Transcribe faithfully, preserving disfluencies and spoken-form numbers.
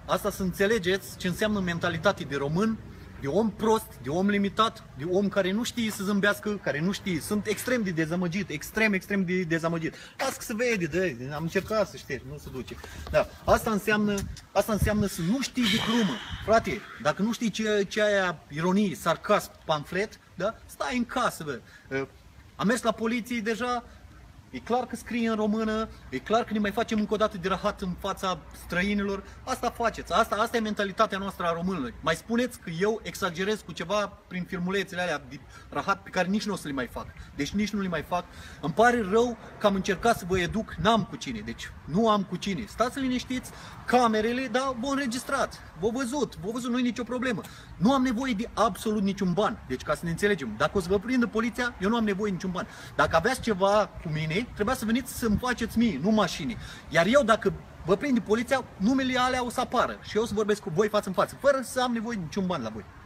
Asta să înțelegeți ce înseamnă mentalitate de român, de om prost, de om limitat, de om care nu știe să zâmbească, care nu știe. Sunt extrem de dezamăgit, extrem, extrem de dezamăgit. Las că se vede, dă, am încercat să șterg, nu se duce. Da, asta înseamnă, asta înseamnă să nu știi de glumă. Frate, dacă nu știi ce, ce aia ironie, sarcasm, pamflet, da? Stai în casă, bă. Am mers la poliție deja. E clar că scrie în română, e clar că ne mai facem încă o dată de rahat în fața străinilor. Asta faceți, asta, asta e mentalitatea noastră a românilor. Mai spuneți că eu exagerez cu ceva prin filmulețele alea de rahat pe care nici nu o să le mai fac. Deci nici nu le mai fac. Îmi pare rău că am încercat să vă educ, n-am cu cine, deci nu am cu cine. Stați liniștiți, camerele, da, v-au înregistrat, v-au văzut, v-au văzut, nu e nicio problemă. Nu am nevoie de absolut niciun ban, deci ca să ne înțelegem, dacă o să vă prindă poliția, eu nu am nevoie de niciun ban. Dacă aveați ceva cu mine, trebuia să veniți să-mi faceți mie, nu mașini. Iar eu, dacă vă prinde poliția, numele alea o să apară și eu o să vorbesc cu voi față în față, fără să am nevoie de niciun ban la voi.